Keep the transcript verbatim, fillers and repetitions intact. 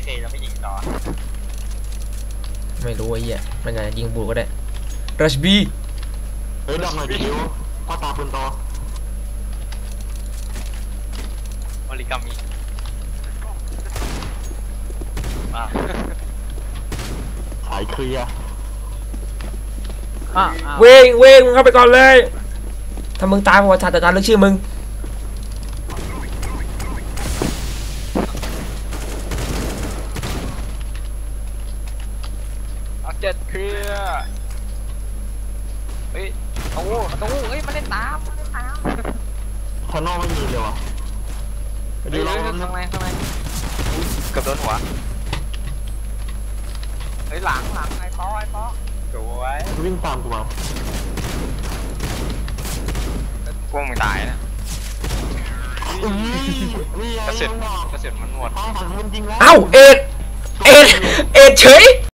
เคเราไม่ยิงต่อไม่รู้ไอ้เหี้ยมันจะยิงบูก็ได้รัชบีเฮ้ยดอกหน่อยดิวพ่อตาปืนต่อออริกามิขายเคลียร์เวงเวงมึงเข้าไปก่อนเลยถ้ามึงตายผมจะจัดการเรื่องชื่อมึงเอาเจ็ดเคลียร์เฮ้ยตู้ตู้เฮ้ยมันเล่นน้ำมันเล่นน้ำข้างนอกไม่มีเลยวะดูลองข้างในข้างในเกือบโดนหัวเฮ้ยหลังหลังไอ้ป๊อไอ้ป๊อสวยวิ่งตามกูมาพวกมึงตายนะกระสุนกระสุนมันหมดเอ้าเอ็ดเอ็ดเอ็ดเฉย